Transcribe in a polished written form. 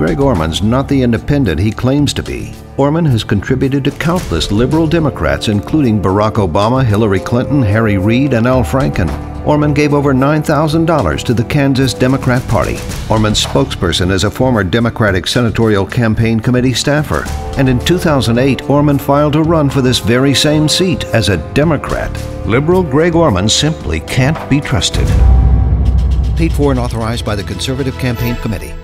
Greg Orman's not the independent he claims to be. Orman has contributed to countless liberal Democrats, including Barack Obama, Hillary Clinton, Harry Reid, and Al Franken. Orman gave over $9,000 to the Kansas Democrat Party. Orman's spokesperson is a former Democratic Senatorial Campaign Committee staffer. And in 2008, Orman filed to run for this very same seat as a Democrat. Liberal Greg Orman simply can't be trusted. Paid for and authorized by the Conservative Campaign Committee.